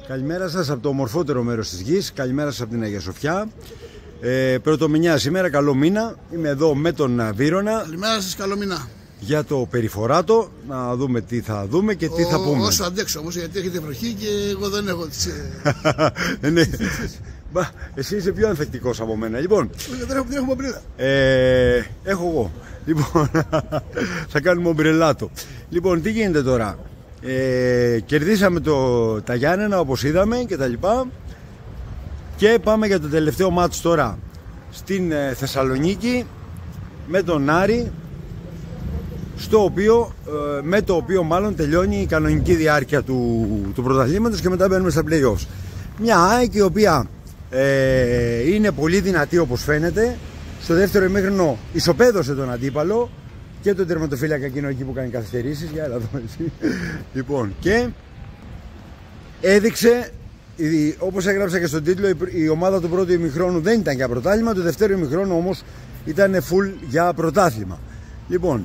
Καλημέρα σας από το ομορφότερο μέρος της γης. Καλημέρα σας από την Αγία Σοφιά. Πρωτομηνιά σήμερα, καλό μήνα. Είμαι εδώ με τον Βύρωνα. Καλημέρα σας, καλό μήνα. Για το περιφοράτο, να δούμε τι θα δούμε και τι θα πούμε. Όσο αντέξω όμως, γιατί έχετε βροχή και εγώ δεν έχω τις... Ναι. Εσύ είσαι πιο ανθεκτικός από μένα. Λοιπόν, δεν έχω ομπρέλα. έχω εγώ. Λοιπόν, θα κάνουμε ομπρελάτο. Λοιπόν, τι γίνεται τώρα. Κερδίσαμε τα Γιάννενα, όπως είδαμε και τα λοιπά. Και πάμε για το τελευταίο μάτς τώρα στην Θεσσαλονίκη με τον Άρη, με το οποίο μάλλον τελειώνει η κανονική διάρκεια του πρωταθλήματος και μετά μπαίνουμε στα play-offs. Μια ΑΕΚ η οποία είναι πολύ δυνατή, όπως φαίνεται. Στο δεύτερο ημίχρονο ισοπαίδωσε τον αντίπαλο και τον τερματοφύλακα εκείνο εκεί που κάνει καθυστερήσεις. Για έλα εδώ εσύ. Λοιπόν, και έδειξε, όπως έγραψα και στον τίτλο, η ομάδα του πρώτου ημιχρόνου δεν ήταν για πρωτάθλημα, του δεύτερου ημιχρόνου όμως ήταν full για πρωτάθλημα. Λοιπόν,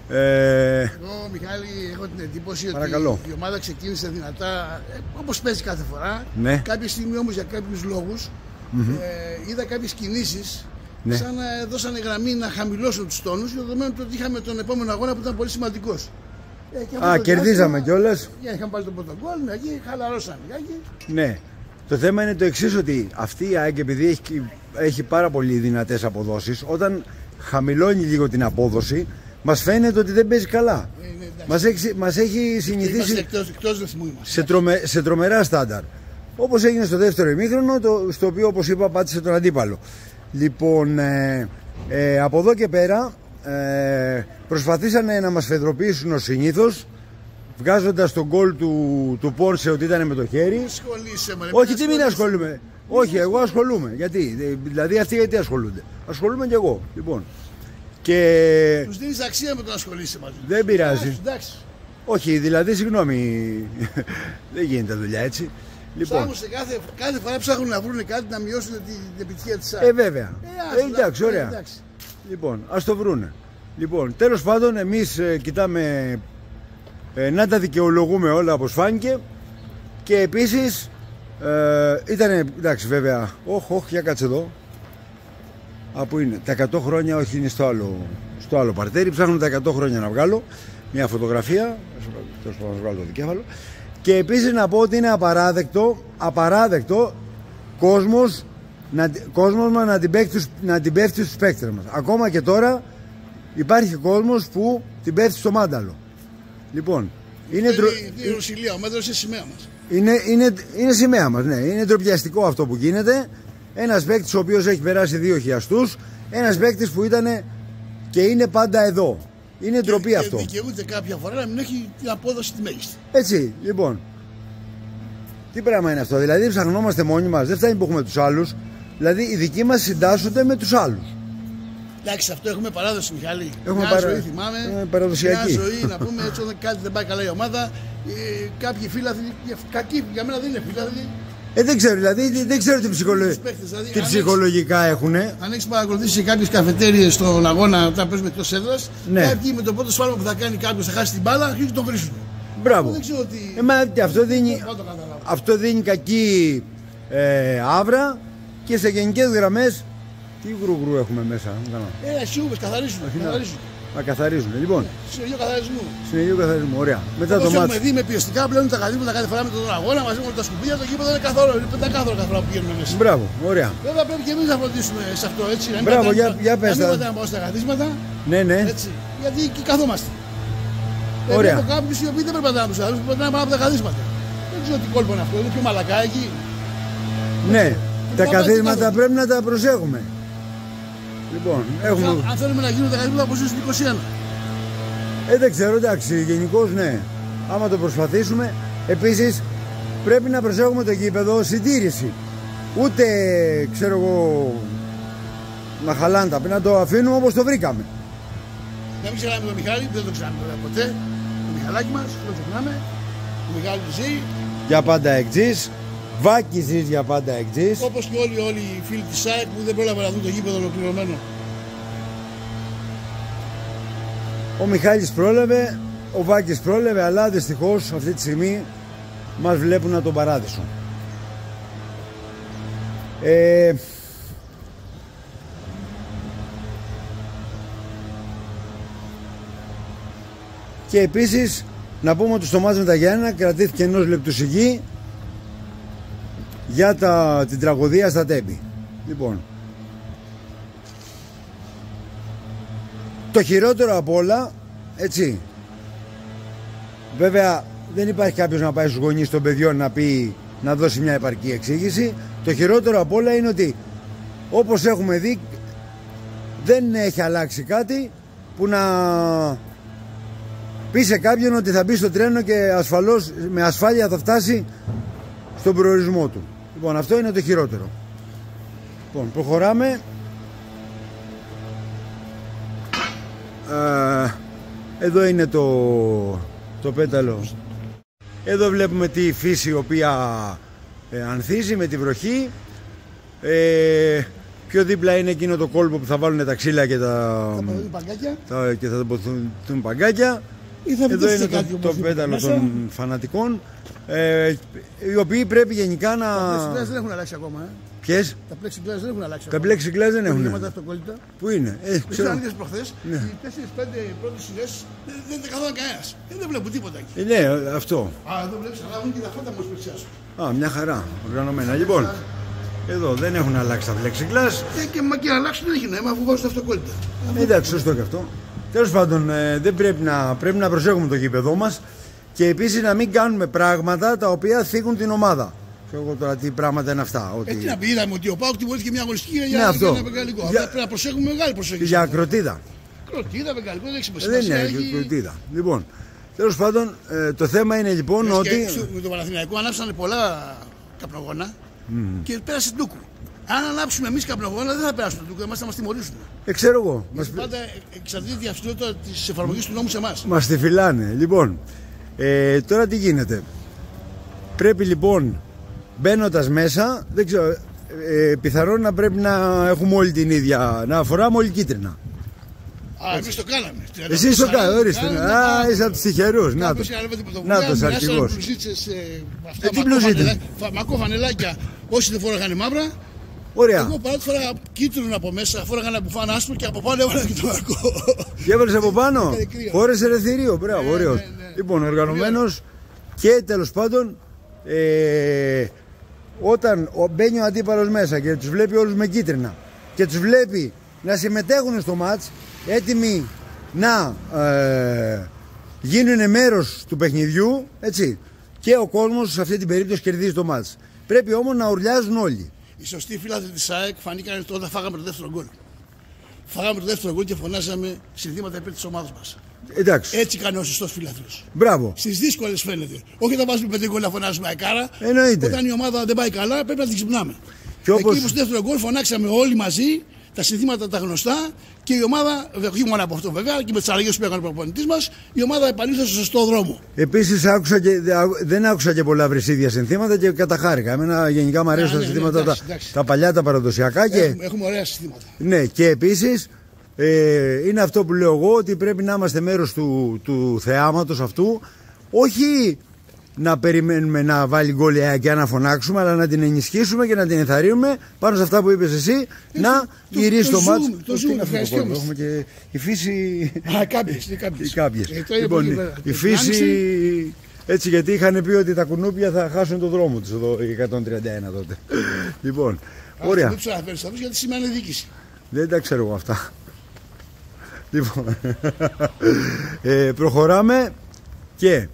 εγώ, Μιχάλη, έχω την εντύπωση παρακαλώ. Ότι η ομάδα ξεκίνησε δυνατά, όπως παίζει κάθε φορά. Ναι. Κάποια στιγμή όμως, για κάποιους λόγους, είδα κάποιες κινήσεις, ναι, σαν να δώσανε γραμμή να χαμηλώσουν τους τόνους, δεδομένου ότι είχαμε τον επόμενο αγώνα που ήταν πολύ σημαντικός. Κερδίζαμε κιόλας. Είχαμε πάλι τον πρώτο γκολ, εκεί χαλαρώσαμε. Ναι. Το θέμα είναι το εξής, ότι αυτή η ΑΕΚ, επειδή έχει πάρα πολύ δυνατές αποδόσεις, όταν χαμηλώνει λίγο την απόδοση, μας φαίνεται ότι δεν παίζει καλά. Μας έχει συνηθίσει εκτός ρυθμού σε τρομερά στάνταρ. Όπως έγινε στο δεύτερο ημίχρονο, στο οποίο, όπως είπα, πάτησε τον αντίπαλο. Λοιπόν, από εδώ και πέρα προσπαθήσανε να μας φεδροποιήσουν ως συνήθως, βγάζοντας τον γκολ του Πόνσε ότι ήταν με το χέρι. Όχι, τι μην ασχολούμαι. Όχι, εγώ ασχολούμαι. Γιατί, δηλαδή αυτοί γιατί ασχολούνται. Ασχολούμαι κι εγώ. Λοιπόν. Και... τους δίνεις αξία με το να ασχολείσαι μαζί. Δεν πειράζει. Εντάξει. Όχι, δηλαδή, συγγνώμη, δεν γίνεται δουλειά έτσι. Λοιπόν, κάθε φορά ψάχνουν να βρουν κάτι να μειώσουν την επιτυχία της ΑΕΚ. Βέβαια. Εντάξει, ωραία. Εντάξει. Λοιπόν, ας το βρούνε. Λοιπόν, τέλος πάντων, εμείς κοιτάμε να τα δικαιολογούμε όλα όπως φάνηκε. Και επίσης ήταν, εντάξει, βέβαια. Όχι, για κάτσε εδώ. Πού είναι, τα 100 χρόνια, όχι, είναι στο άλλο παρτέρι. Ψάχνω τα 100 χρόνια να βγάλω μια φωτογραφία. Τέλος πάντων, να βγάλω το δικέφαλο. Και επίσης να πω ότι είναι απαράδεκτο κόσμος μας να την πέφτει στους παίκτες μας. Ακόμα και τώρα υπάρχει κόσμος που την πέφτει στο μάνταλο. Λοιπόν, είναι Ρωσιλία, ο μέτρος είναι σημαία μας. Είναι σημαία μας, ναι. Είναι ντροπιαστικό αυτό που γίνεται. Ένας παίκτης ο οποίος έχει περάσει 2 χιαστούς, ένας παίκτης που ήταν και είναι πάντα εδώ. Είναι ντροπή αυτό. Και δικαιούται κάποια φορά να μην έχει την απόδοση τη μέγιστη. Έτσι, λοιπόν. Τι πράγμα είναι αυτό? Δηλαδή ψαχνόμαστε μόνοι μας. Δεν φτάνει που έχουμε τους άλλους. Δηλαδή οι δικοί μας συντάσσονται με τους άλλους. Εντάξει, αυτό έχουμε παράδοση, Μιχάλη. Έχουμε ζωή, θυμάμαι. Παραδοσιακή. Μια ζωή, να πούμε έτσι, όταν κάτι δεν πάει καλά η ομάδα, κάποιοι φίλαθλοι, κακοί για μένα δεν είναι φίλαθλοι. Δεν ξέρω, δηλαδή δεν ξέρω τι ψυχολογικά έχουν. Αν έχεις παρακολουθήσει κάποιες καφετέριες στον αγώνα όταν παίζουμε εκτός έδρας, ναι, κάποιοι με το πρώτο σφάλμα που θα κάνει κάποιος θα χάσει την μπάλα, αρχίζουν και τον βρίσουν. Μπράβο. Δεν ξέρω τι... αυτό δίνει κακή άβρα και σε γενικές γραμμές. Τι γρου έχουμε μέσα. Σιούβες, καθαρίζουν. Να καθαρίζουν. Λοιπόν. Συνεργείο καθαρισμού. Ωραία. Μετά το μάτι. Έχουμε δει με πιεστικά πλέον τα καλύματα κάθε φορά με τον αγώνα μαζί με τα σκουπίδια. Το γήπεδο είναι καθόλου. Είναι καθόλου κάθε φορά που πηγαίνουμε μέσα. Μπράβο, ωραία. Βέβαια πρέπει και εμείς να φροντίσουμε σε αυτό, έτσι. Μπράβο, για πες τα. Να μην πάω στα καθίσματα. Ναι. Έτσι. Γιατί εκεί καθόμαστε. Ωραία. Έχω κάποιους οι οποίοι δεν πρέπει να πάνε τους άλλους, πρέπει να πάνε από τα καθίσματα. Δεν ξέρω τι κόλπο είναι αυτό. Είναι πιο μαλακά εκεί. Ναι. Τα καθίσματα πρέπει να τα προσέχουμε. Λοιπόν, αν θέλουμε να γίνουν τα καθίσματα όπως είναι στην 21. Δεν ξέρω, εντάξει, γενικώς ναι. Άμα το προσπαθήσουμε. Επίσης πρέπει να προσέχουμε το γήπεδο, συντήρηση. Ούτε, ξέρω εγώ, να χαλάντα. Πρέπει να το αφήνουμε όπως το βρήκαμε. Να μην ξεχνάμε τον Μιχάλη, δεν το ξεχνάμε ποτέ. Το Μιχαλάκι μας, δεν το ξεχνάμε. Ο Μιχάλης ζει. Για πάντα εκτζής. Βάκης ζεις για πάντα εκτζής. Όπως και όλοι οι φίλοι της ΑΕΚ που δεν πρόλαβαν να δουν το γήπεδο ολοκληρωμένο. Ο Μιχάλης πρόλαβε, ο Βάκης πρόλαβε, αλλά δυστυχώς αυτή τη στιγμή μας βλέπουν να τον παράδεισουν. Και επίσης να πούμε ότι στο μάτς με τα Γιάννενα κρατήθηκε ενός λεπτού σιγή για την τραγωδία στα Τέμπη. Λοιπόν, το χειρότερο απ' όλα, έτσι, βέβαια δεν υπάρχει κάποιος να πάει στους γονείς των παιδιών να δώσει μια επαρκή εξήγηση. Το χειρότερο απ' όλα είναι ότι, όπως έχουμε δει, δεν έχει αλλάξει κάτι που να πει σε κάποιον ότι θα μπει στο τρένο και ασφαλώς, με ασφάλεια θα φτάσει στον προορισμό του. Λοιπόν, αυτό είναι το χειρότερο. Λοιπόν, προχωράμε. Εδώ είναι το πέταλο. Εδώ βλέπουμε τη φύση η οποία ανθίζει με τη βροχή. Πιο δίπλα είναι εκείνο το κόλπο που θα βάλουν τα ξύλα και θα τοποθετούν παγκάκια. Εδώ είναι το πέταλο των φανατικών, οι οποίοι πρέπει γενικά να... Τα plexiglass δεν έχουν αλλάξει ακόμα. Ποιες? Τα plexiglass δεν έχουν αλλάξει ακόμα. Τα plexiglass δεν έχουν. Πού είναι? Ξέρω αν είδες προχθές, οι 4-5 πρώτες σειρές δεν είναι καθόλου κανένας. Δεν βλέπω τίποτα εκεί. Ναι, αυτό. Εδώ βλέπεις, αλλά έχουν και τα φώτα μας πλησιάσουν. Μια χαρά, οργανωμένα. Λοιπόν, εδώ δεν έχουν αλλάξει τα plexiglass. Και να αλλάξουν δεν έχει νόημα αφού βάζουν τα αυτοκόλλητα. Εντάξει, σωστό και αυτό. Τέλος πάντων, δεν πρέπει να προσέχουμε το γήπεδό μας και επίσης να μην κάνουμε πράγματα τα οποία θίγουν την ομάδα. Ξέρω τώρα τι πράγματα είναι αυτά. Έτσι να πει, είδαμε ότι ο ΠΑΟΚ τιμωρήθηκε μια αγωνιστική για ένα μεγαλικό. Πρέπει να προσέχουμε μεγάλη προσοχή. Για κροτίδα. Κροτίδα, μεγαλικό, δεν έχει σημασία. Δεν είναι κροτίδα. Λοιπόν, τέλος πάντων, το θέμα είναι λοιπόν ότι. Με το Παναθηναϊκό ανάψανε πολλά καπνογόνα και πέρασε ντούκου. Αν ανάψουμε εμείς καπνογόνα, δεν θα περάσουν το ντούκου, θα μας τιμωρήσουν. Ξέρω εγώ. Πάντα εξαρτείται η αυστηρότητα της εφαρμογής του νόμου σε εμάς. Μας τη φυλάνε. Λοιπόν, τώρα τι γίνεται. Πρέπει λοιπόν, μπαίνοντας μέσα, δεν ξέρω, πιθανόν να πρέπει να έχουμε όλη την ίδια, να φοράμε όλοι κίτρινα. Εμείς το κάναμε. Εσείς το κάνατε, ορίστε. Είσαι από τους τυχερούς. Να το αρχηγός. Τι μπλουζίτες? Μακό φανελάκια, όσοι δεν φόραγανε μαύρα. Ωραία. Εγώ παρά φοράγα κίτρινο από μέσα, φόραγα ένα μπουφάν άσπρο και από πάνω έβαλα και το μακό. Και έβαλες από πάνω? Φόρεσε ρε θηρίο, μπράβο, ωραίος. Λοιπόν, οργανωμένος και τέλος πάντων, όταν μπαίνει ο αντίπαλος μέσα και τους βλέπει όλους με κίτρινα και τους βλέπει να συμμετέχουν στο μάτς, έτοιμοι να γίνουν μέρος του παιχνιδιού, έτσι, και ο κόσμος σε αυτή την περίπτωση κερδίζει το μάτς. Πρέπει όμως να ουρλιάζουν όλοι. Οι σωστοί φίλαθλοι της ΑΕΚ φανήκαν όταν φάγαμε το δεύτερο γκολ. Φάγαμε το δεύτερο γκολ και φωνάζαμε συνθήματα υπέρ της ομάδας μας. Εντάξει. Έτσι κάνει ο σωστός φίλαθλος. Μπράβο. Στις δύσκολες φαίνεται. Όχι όταν βάζουμε 5 γκολ να φωνάζουμε αεκάρα. Εννοείται. Όταν η ομάδα δεν πάει καλά πρέπει να την ξυπνάμε. Και όπως... Εκεί που στο δεύτερο γκολ φωνάξαμε όλοι μαζί τα συνθήματα τα γνωστά και η ομάδα, όχι μόνο από αυτό βέβαια, και με τις αλλαγές που έκανε ο προπονητής μας, η ομάδα επανήλθε στο σωστό δρόμο. Επίσης δεν άκουσα και πολλά βρυσίδια συνθήματα και καταχάρηκα. Εμένα γενικά μου αρέσουν τα συνθήματα τα παλιά, τα παραδοσιακά. Έχουμε ωραία συνθήματα. Ναι, και επίσης είναι αυτό που λέω εγώ, ότι πρέπει να είμαστε μέρος του θεάματος αυτού, όχι να περιμένουμε να βάλει γκολ και να φωνάξουμε, αλλά να την ενισχύσουμε και να την ενθαρρύνουμε πάνω σε αυτά που είπες εσύ, να γυρίσει το μάτς. Έχουμε και η φύση. Κάποιες. Λοιπόν, η φύση. Έτσι, γιατί είχαν πει ότι τα κουνούπια θα χάσουν το δρόμο τους εδώ, οι 131 τότε. Λοιπόν, ωραία. Δεν τους αναφέρεις αυτούς γιατί σημαίνει διοίκηση. Δεν τα ξέρω εγώ αυτά. Λοιπόν, προχωράμε και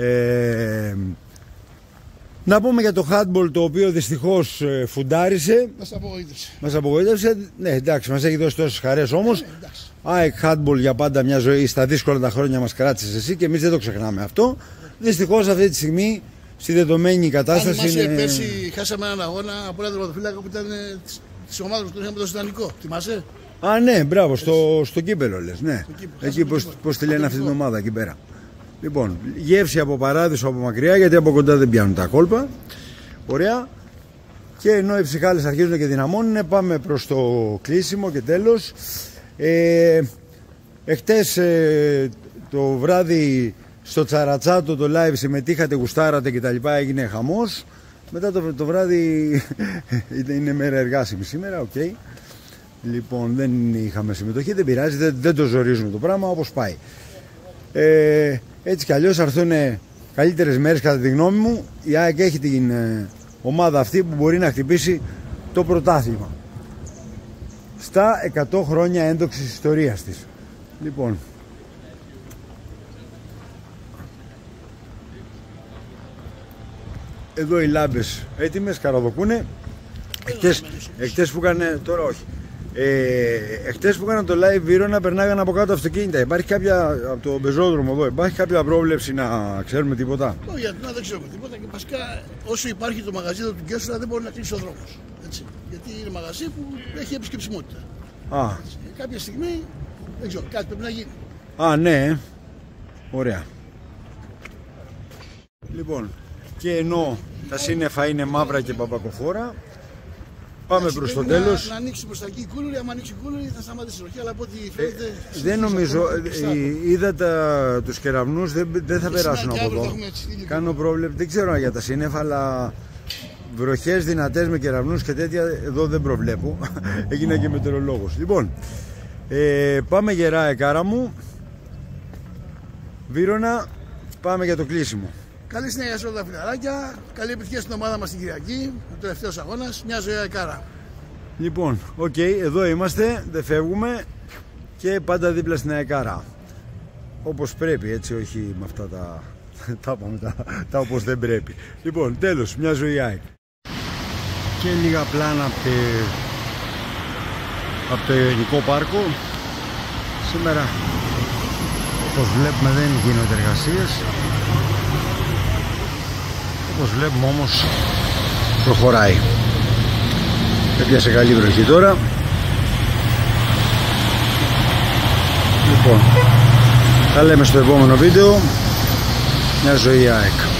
να πούμε για το handball, το οποίο δυστυχώς φουντάρισε. Μας απογοήτευσε. Ναι, εντάξει, μας έχει δώσει τόσες χαρές όμως. ΑΕΚ handball για πάντα μια ζωή, στα δύσκολα τα χρόνια μας κράτησες εσύ και εμείς δεν το ξεχνάμε αυτό. Δυστυχώς αυτή τη στιγμή, στη δεδομένη κατάσταση. Αν θυμάσαι, πέρσι χάσαμε έναν αγώνα από ένα τερματοφύλακα που ήταν της ομάδας που είχαμε το Ιδανικό. Θυμάσαι? Ναι, μπράβο, στο κύπελο λες, ναι. Εκεί πώς τη λένε αυτή την ομάδα εκεί πέρα. Λοιπόν, γεύση από Παράδεισο από μακριά, γιατί από κοντά δεν πιάνουν τα κόλπα. Ωραία. Και ενώ οι ψυχάλες αρχίζουν και δυναμώνουν, πάμε προς το κλείσιμο και τέλος. Εχτες το βράδυ στο Τσαρατσάτο το live συμμετείχατε, γουστάρατε κτλ. Έγινε χαμός. Μετά το βράδυ είναι μέρα εργάσιμη σήμερα, οκ. Λοιπόν, δεν είχαμε συμμετοχή, δεν πειράζει, δεν το ζορίζουμε το πράγμα, όπως πάει. Έτσι κι αλλιώς θα έρθουν καλύτερες μέρες κατά τη γνώμη μου. Η ΑΕΚ έχει την ομάδα αυτή που μπορεί να χτυπήσει το πρωτάθλημα στα 100 χρόνια ένδοξης ιστορίας της. Λοιπόν, εδώ οι λάμπες έτοιμες, καραδοκούνε. Εχτες που έκανε, τώρα όχι. Εχτες που έκανα το live Βύρωνα περνάγανε από κάτω αυτοκίνητα. Υπάρχει κάποια, από το πεζόδρομο εδώ, υπάρχει κάποια πρόβλεψη να ξέρουμε τίποτα? Όχι, γιατί δεν ξέρουμε τίποτα και βασικά όσο υπάρχει το μαγαζί του Κέσσερα δεν μπορεί να κλείσει ο δρόμος. Γιατί είναι μαγαζί που έχει επισκεψιμότητα. Κάποια στιγμή δεν ξέρω, κάτι πρέπει να γίνει. Ναι. Ωραία. Λοιπόν, και ενώ τα σύννεφα είναι μαύρα και μπαμπακοφόρα, πάμε προς το τέλος. Να ανοίξει προς τα εκεί η κούλουρη, άμα ανοίξει η κούλουρη θα σταματήσει η ροχή, αλλά από ό,τι φαίνεται... Δεν νομίζω, είδα τους κεραυνούς, δεν θα περάσουν από εδώ. Κάνω πρόβλεψη, δεν ξέρω για τα σύννεφα, αλλά βροχές δυνατές με κεραυνούς και τέτοια εδώ δεν προβλέπω. Έγινα και μετεωρολόγος. Λοιπόν, πάμε γερά εκάρα μου. Βύρωνα, πάμε για το κλείσιμο. Καλή συνέχεια σε όλα τα φιλαράκια. Καλή επιτυχία στην ομάδα μας την Κυριακή. Ο τελευταίος αγώνας. Μια ζωή εκάρα. Λοιπόν, εδώ είμαστε. Δεν φεύγουμε. Και πάντα δίπλα στην αεκάρα. Όπως πρέπει, έτσι, όχι με αυτά τα όπως δεν πρέπει. Λοιπόν, τέλος, μια ζωή ΑΕΚ. Και λίγα πλάνα από το Ελληνικό Πάρκο. Σήμερα, όπως βλέπουμε, δεν γίνονται εργασίες. Όπως βλέπουμε όμως προχωράει. Έπιασε καλή βροχή τώρα. Λοιπόν, τα λέμε στο επόμενο βίντεο. Μια ζωή ΑΕΚ.